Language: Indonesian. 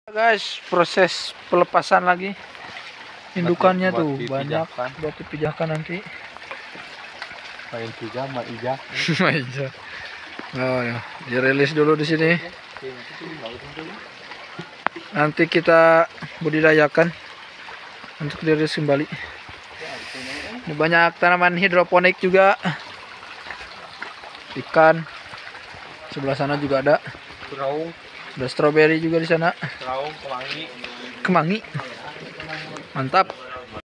Guys, proses pelepasan lagi indukannya tuh banyak buat dipijakan nanti. Main pijak, main ijak. Maija. Oh ya, dirilis dulu di sini. Nanti kita budidayakan untuk dirilis kembali. Ini banyak tanaman hidroponik juga. Ikan. Sebelah sana juga ada. Raung, Ada stroberi juga di sana. raung, kemangi. Kemangi. Mantap.